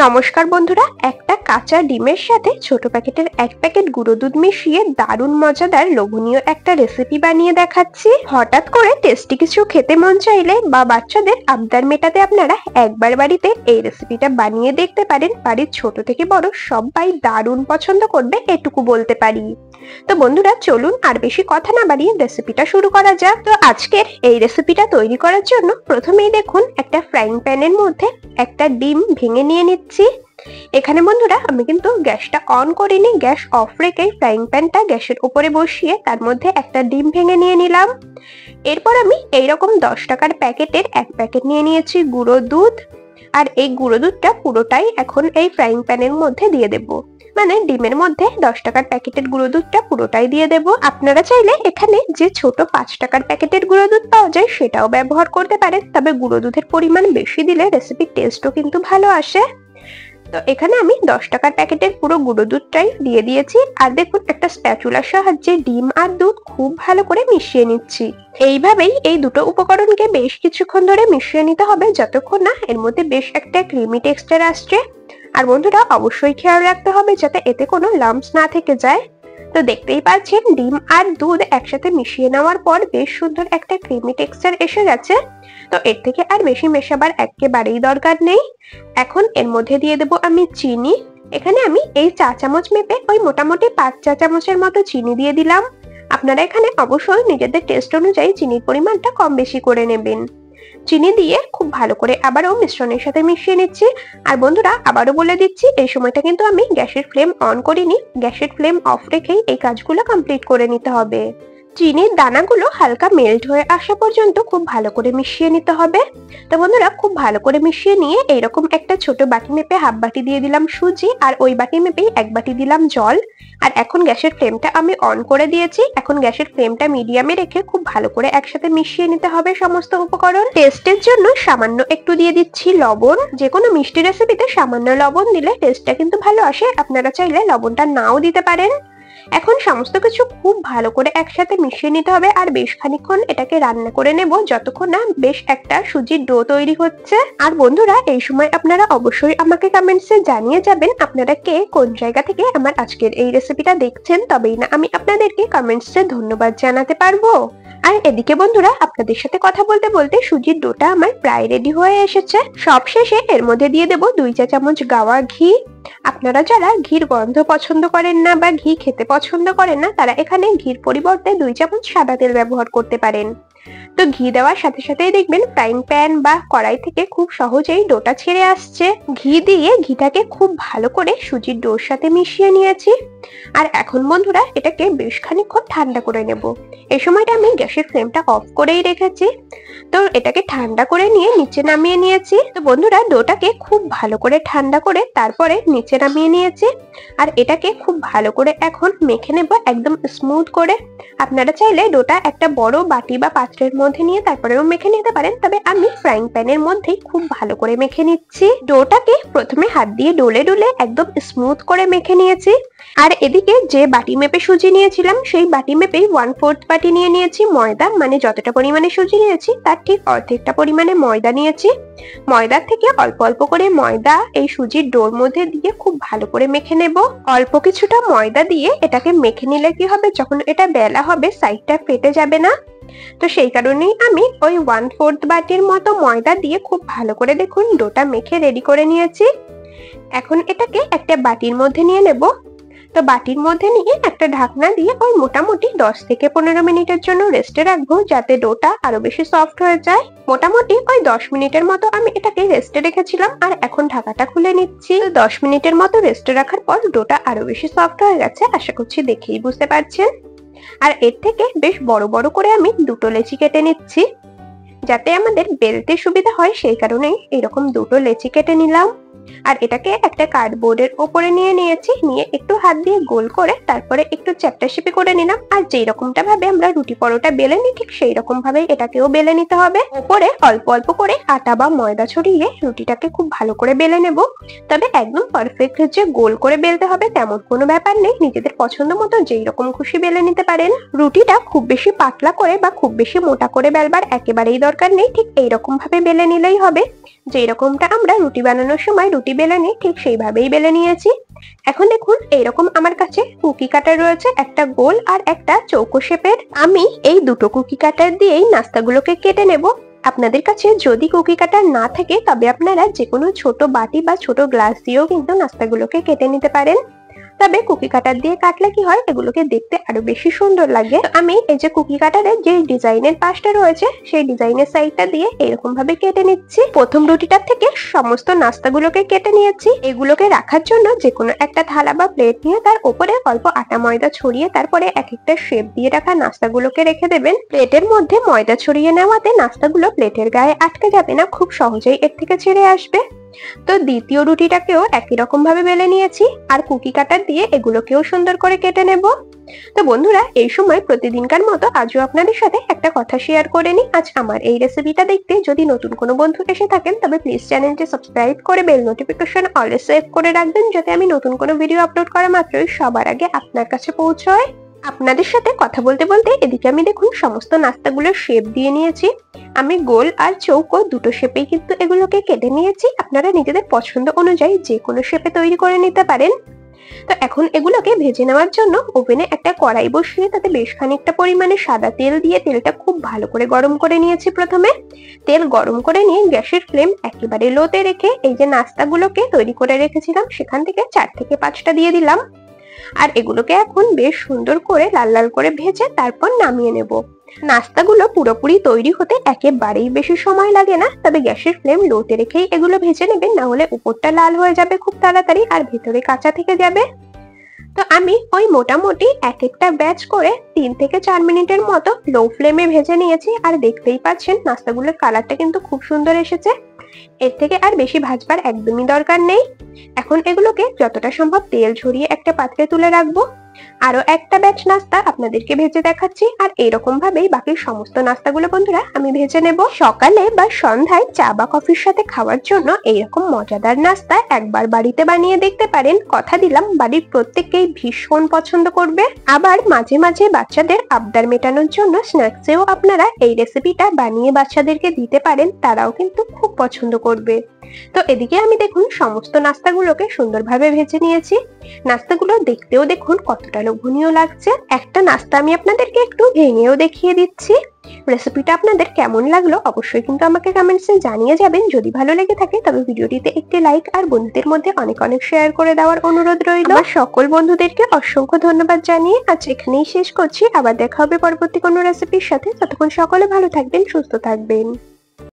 নমস্কার বন্ধুরা, একটা কাঁচা ডিমের সাথে ছোট প্যাকেটের এক প্যাকেট গুঁড়ো দুধ মিশিয়ে দারুণ মজাদার লোভনীয় একটা রেসিপি বানিয়ে দেখাচ্ছি। হঠাৎ করে টেস্টি কিছু খেতে মন চাইলে বা বাচ্চাদের আবদার মেটাতে আপনারা একবার বাড়িতে এই রেসিপিটা বানিয়ে দেখতে পারেন। বাড়ির ছোট থেকে বড় সবাই দারুণ পছন্দ করবে, এটুকু বলতে পারি। তো বন্ধুরা চলুন আর বেশি কথা না বাড়িয়ে রেসিপিটা শুরু করা যাক। তো আজকের এই রেসিপিটা তৈরি করার জন্য প্রথমেই দেখুন একটা ফ্রাইং প্যানের মধ্যে একটা ডিম ভেঙে নিয়ে নিচ্ছি। এখানে বন্ধুরা আমি কিন্তু গ্যাসটা অন করিনি, গ্যাস অফ রেখে ফ্রাইং প্যানটা গ্যাসের উপরে বসিয়ে তার মধ্যে একটা ডিম ভেঙে নিয়ে নিলাম। এরপর আমি এইরকম 10 টাকার প্যাকেটের এক প্যাকেট নিয়ে নিয়েছি গুঁড়ো দুধ, আর এই গুঁড়ো দুধটা পুরোটাই এখন এই ফ্রাইং প্যানের মধ্যে দিয়ে দেব। মানে ডিমের মধ্যে 10 টাকার প্যাকেটের গুঁড়ো দুধটা পুরোটাই দিয়ে দেব। আপনারা চাইলে এখানে যে ছোট 5 টাকার প্যাকেটের গুঁড়ো দুধ পাওয়া যায় সেটাও ব্যবহার করতে পারেন, তবে গুঁড়ো দুধের পরিমাণ বেশি দিলে রেসিপির টেস্টও কিন্তু ভালো আসে। তো এখানে আমি 10 টাকার প্যাকেটের পুরো গুঁড়ো দুধটাই দিয়ে দিয়েছি, আর দেখুন একটা স্প্যাচুলার সাহায্যে ডিম আর দুধ খুব ভালো করে মিশিয়ে নিচ্ছি। এইভাবেই এই দুটো উপকরণকে বেশ কিছুক্ষণ ধরে মিশিয়ে নিতে হবে, যতক্ষণ না এর মধ্যে বেশ একটা ক্রিমি টেক্সচার আসছে। আর বন্ধুরা অবশ্যই খেয়াল রাখতে হবে যাতে এতে কোনো লাম্পস না থেকে যায়। তো দেখতেই পাচ্ছেন ডিম আর দুধ একসাথে মিশিয়ে নেওয়ার পর বেশ সুন্দর একটা ক্রিমি টেক্সচার এসে গেছে। তো এর থেকে আর বেশি মেশাবার একেবারেই দরকার নেই। এখন এর মধ্যে দিয়ে দেব আমি চিনি। এখানে আমি এই চা চামচ মেপে ওই মোটামুটি 5 চা চামচের মতো চিনি দিয়ে দিলাম। আপনারা এখানে অবশ্যই নিজেদের টেস্ট অনুযায়ী চিনির পরিমাণটা কম বেশি করে নেবেন। চিনি দিয়ে খুব ভালো করে আবারও মিশ্রণের সাথে মিশিয়ে নিচ্ছি। আর বন্ধুরা আবারও বলে দিচ্ছি, এই সময়টা কিন্তু আমি গ্যাসের ফ্লেম অন করিনি, গ্যাসের ফ্লেম অফ রেখেই এই কাজগুলো কমপ্লিট করে নিতে হবে। চিনির দানাগুলো হালকা মেল্ট হয়ে আসা পর্যন্ত খুব ভালো করে মিশিয়ে নিতে হবে। তো বন্ধুরা খুব ভালো করে মিশিয়ে নিয়ে এইরকম একটা ছোট বাটি মেপে হাফ বাটি দিয়ে দিলাম সুজি, আর ওই বাটি মেপেই এক বাটি দিলাম জল। আর এখন গ্যাসের ফ্লেমটা আমি অন করে দিয়েছি। এখন গ্যাসের ফ্লেমটা মিডিয়ামে রেখে খুব ভালো করে একসাথে মিশিয়ে নিতে হবে সমস্ত উপকরণ। টেস্টের জন্য সামান্য একটু দিয়ে দিচ্ছি লবণ। যে কোনো মিষ্টি রেসিপিতে সামান্য লবণ দিলে টেস্টটা কিন্তু ভালো আসে, আপনারা চাইলে লবণটা নাও দিতে পারেন। এখন সমস্ত কিছু খুব ভালো করে একসাথে মিশিয়ে নিতে হবে, আর বেশ খানিকক্ষণ এটাকে রান্না করে নেব যতক্ষণ না বেশ একটা সুজির ডো তৈরি হচ্ছে। আর বন্ধুরা এই সময় আপনারা অবশ্যই আমাকে কমেন্টসে জানিয়ে যাবেন আপনারা কে কোন জায়গা থেকে আমার আজকের এই রেসিপিটা দেখছেন, তবেই না আমি আপনাদেরকে কমেন্টসে ধন্যবাদ জানাতে পারবো। আর এদিকে বন্ধুরা আপনাদের সাথে কথা বলতে বলতে সুজির ডোটা আমার প্রায় রেডি হয়ে এসেছে। সবশেষে এর মধ্যে দিয়ে দেব 2 চা চামচ গাওয়া ঘি। আপনারা যারা ঘির গন্ধ পছন্দ করেন না বা ঘি খেতে পছন্দ করেন না, তারা এখানে ঘির পরিবর্তে 2 চামচ সাদা তেল ব্যবহার করতে পারেন। তো ঘি দেওয়ার সাথে সাথেই দেখবেন ফ্রাইং প্যান বা কড়াই থেকে খুব সহজেই ডোটা ছেড়ে আসছে। ঘি দিয়ে ঘিটাকে খুব ভালো করে সুজির ডোর সাথে মিশিয়ে নিয়েছি। আর এখন বন্ধুরা এটাকে বেশ খানিকক্ষণ ঠান্ডা করে নেব। এই সময়টা আমি গ্যাসের ফ্লেমটা অফ করেই রেখেছি। তো এটাকে ঠান্ডা করে নিয়ে নিচে নামিয়ে নিয়েছি। তো বন্ধুরা ডোটাকে খুব ভালো করে ঠান্ডা করে তারপরে নিচে নামিয়ে নিয়েছি। আর এটাকে খুব ভালো করে এখন মেখে নেব একদম স্মুথ করে। আপনারা চাইলে ডোটা একটা বড় বাটি বা পাত্রের মধ্যে নিয়ে তারপরেও মেখে নিতে পারেন, তবে আমি ফ্রাইং প্যানের মধ্যেই খুব ভালো করে মেখে নিচ্ছি। ডোটাকে প্রথমে হাত দিয়ে ডলে ডলে একদম স্মুথ করে মেখে নিয়েছি। আর এদিকে যে বাটি মেপে সুজি নিয়েছিলাম সেই বাটি মেপেই 1/4 বাটি নিয়ে নিয়েছি ময়দা। মানে যতটা পরিমাণে সুজি নিয়েছি তার ঠিক অর্ধেকটা পরিমাণে ময়দা নিয়েছি। ময়দার থেকে অল্প অল্প করে ময়দা এই সুজির ডোর মধ্যে দিয়ে খুব ভালো করে মেখে নেব। অল্প কিছুটা ময়দা দিয়ে এটাকে মেখে নিলে কি হবে, যখন এটা বেলা হবে সাইডটা ফেটে যাবে না। তো সেই কারণেই আমি ওই 1/4 বাটির মতো ময়দা দিয়ে খুব ভালো করে দেখুন ডোটা মেখে রেডি করে নিয়েছি। এখন এটাকে একটা বাটির মধ্যে নিয়ে নেব। তো বাটির মধ্যে নিয়ে একটা ঢাকনা দিয়ে ওই মোটামুটি 10 থেকে 15 মিনিটের জন্য রেস্টে রাখবো, যাতে ডোটা আরো বেশি সফট হয়ে যায়। মোটামুটি ওই 10 মিনিটের মতো আমি এটাকে রেস্টে রেখেছিলাম। আর এখন ঢাকাটা খুলে নিচ্ছি। 10 মিনিটের মতো রেস্টে রাখার পর ডোটা আরো বেশি সফট হয়ে গেছে, আশা করছি দেখেই বুঝতে পারছেন। আর এর থেকে বেশ বড় বড় করে আমি দুটো লেচি কেটে নিচ্ছি, যাতে আমাদের বেলতে সুবিধা হয়, সেই কারণেই এরকম দুটো লেচি কেটে নিলাম। আর এটাকে একটা কার্ডবোর্ডের উপরে নিয়ে নিয়েছি, নিয়ে একটু হাত দিয়ে গোল করে তারপরে একটু চ্যাপ্টা শেপে করে নিলাম। আর যেই রকমটা ভাবে আমরা রুটি পরোটা বেলে নিই ঠিক সেই রকম ভাবে এটাকেও বেলে নিতে হবে। উপরে অল্প অল্প করে আটা বা ময়দা ছড়িয়ে রুটিটাকে খুব ভালো করে বেলে নেব। তবে একদম পারফেক্ট যে গোল করে বেলতে হবে তেমন কোনো ব্যাপার নেই, নিজেদের পছন্দ মতো যেই রকম খুশি বেলে নিতে পারেন। রুটিটা খুব বেশি পাতলা করে বা খুব বেশি মোটা করে বেলবার একেবারেই দরকার দরকার নেই, ঠিক এইরকম ভাবে বেলে নিলেই হবে। যে এরকমটা আমরা রুটি বানানোর সময় রুটি বেলে নিই, ঠিক সেইভাবেই বেলে নিয়েছি। এখন দেখুন এইরকম আমার কাছে কুকি কাটার রয়েছে, একটা গোল আর একটা চৌকো শেপের। আমি এই দুটো কুকি কাটার দিয়েই নাস্তাগুলোকে কেটে নেব। আপনাদের কাছে যদি কুকি কাটার না থাকে তবে আপনারা যে কোনো ছোট বাটি বা ছোট গ্লাস দিয়েও কিন্তু নাস্তাগুলোকে কেটে নিতে পারেন। তবে কুকি কাটার দিয়ে কাটলে কি হয়, এগুলোকে দেখতে আরো বেশি সুন্দর লাগে। আমি এই যে কুকি কাটারের যে ডিজাইনের পাশটা রয়েছে সেই ডিজাইনের সাইডটা দিয়ে এরকম ভাবে কেটে নিচ্ছি। প্রথম রুটিটার থেকে সমস্ত নাস্তাগুলোকে কেটে নিয়েছি। এগুলোকে রাখার জন্য যে কোনো একটা থালা বা প্লেট নিয়ে তার উপরে অল্প আটা ময়দা ছড়িয়ে তারপরে এক একটা শেপ দিয়ে রাখা নাস্তাগুলোকে রেখে দেবেন। প্লেটের মধ্যে ময়দা ছড়িয়ে নেওয়াতে নাস্তাগুলো প্লেটের গায়ে আটকে যাবে না, খুব সহজেই এর থেকে ছেড়ে আসবে। তো দ্বিতীয় রুটিটাকেও একই রকম ভাবে বেলে নিয়েছি আর কুকি কাটার দিয়ে এগুলোকেও সুন্দর করে কেটে নেব। তো বন্ধুরা, এই সময় প্রতিদিনকার মতো আজও আপনাদের সাথে একটা কথা শেয়ার করে নিই। আজ আমার এই রেসিপিটা দেখতে যদি নতুন কোনো বন্ধু এসে থাকেন তবে প্লিজ চ্যানেলটি সাবস্ক্রাইব করে বেল নোটিফিকেশন অলে সেভ করে রাখবেন, যাতে আমি নতুন কোনো ভিডিও আপলোড করা মাত্রই সবার আগে আপনার কাছে পৌঁছয়। আপনাদের সাথে কথা বলতে বলতে এদিকে আমি দেখুন সমস্ত নাস্তাগুলোর শেপ দিয়ে নিয়েছি। আমি গোল আর চৌকো দুটো শেপেই কিন্তু এগুলোকে কেটে নিয়েছি। আপনারা নিজেদের পছন্দ অনুযায়ী যে কোনো শেপে তৈরি করে নিতে পারেন। তো এখন এগুলোকে ভেজে নেওয়ার জন্য ওভেনে একটা কড়াই বসিয়ে তাতে বেশ খানিকটা পরিমাণে সাদা তেল দিয়ে তেলটা খুব ভালো করে গরম করে নিয়েছি। প্রথমে তেল গরম করে নিয়ে গ্যাসের ফ্লেম একেবারে লোতে রেখে এই যে নাস্তাগুলোকে তৈরি করে রেখেছিলাম সেখান থেকে 4 থেকে 5টা দিয়ে দিলাম। আর এগুলোকে এখন বেশ সুন্দর করে লাল লাল করে ভেজে তারপর নামিয়ে নেব। নাস্তাগুলো পুরোপুরি তৈরি হতে একেবারেই বেশি সময় লাগে না, তবে গ্যাসের ফ্লেম লোতে রেখেই এগুলো ভেজে নেবেন, না হলে উপরটা লাল হয়ে যাবে খুব তাড়াতাড়ি আর ভেতরে কাঁচা থেকে যাবে। তো আমি ওই মোটামুটি এক একটা ব্যাচ করে 3 থেকে 4 মিনিটের মতো লো ফ্লেমে ভেজে নিয়েছি। আর দেখতেই পাচ্ছেন নাস্তাগুলোর কালারটা কিন্তু খুব সুন্দর এসেছে। এর থেকে আর বেশি ভাজবার একদমই দরকার নেই। এখন এগুলোকে যতটা সম্ভব তেল ঝরিয়ে একটা পাত্রে তুলে রাখবো। আরো একটা ব্যাচ নাস্তা আপনাদেরকে ভেজে দেখাচ্ছি, আর এইরকম ভাবেই বাকি সমস্ত নাস্তাগুলো বন্ধুরা আমি ভেজে নেব। সকালে বা সন্ধ্যায় চা বা কফির সাথে খাওয়ার জন্য এইরকম মজাদার নাস্তা একবার বাড়িতে বানিয়ে দেখতে পারেন। কথা দিলাম বাড়ির প্রত্যেকেই ভীষণ পছন্দ করবে। আবার মাঝে মাঝে বাচ্চাদের আবদার মেটানোর জন্য স্ন্যাক্সেও আপনারা এই রেসিপিটা বানিয়ে বাচ্চাদেরকে দিতে পারেন, তারাও কিন্তু খুব পছন্দ করবে। তো এদিকে আমি দেখুন সমস্ত নাস্তাগুলোকে সুন্দরভাবে ভেজে নিয়েছি। নাস্তাগুলো দেখতেও দেখুন কতটা লোভনীয় লাগছে। একটা নাস্তা আমি আপনাদেরকে একটু ভেঙেও দেখিয়ে দিচ্ছি। রেসিপিটা আপনাদের কেমন লাগলো অবশ্যই কিন্তু আমাকে কমেন্টসে জানিয়ে যাবেন। যদি ভালো লেগে থাকে তবে ভিডিওটিতে একটি লাইক আর বন্ধুদের মধ্যে অনেক অনেক শেয়ার করে দেওয়ার অনুরোধ রইল। আমার সকল বন্ধুদেরকে অসংখ্য ধন্যবাদ জানিয়ে আজ এখানেই শেষ করছি। আবার দেখা হবে পরবর্তী কোনো রেসিপির সাথে। ততক্ষণ সকলে ভালো থাকবেন, সুস্থ থাকবেন।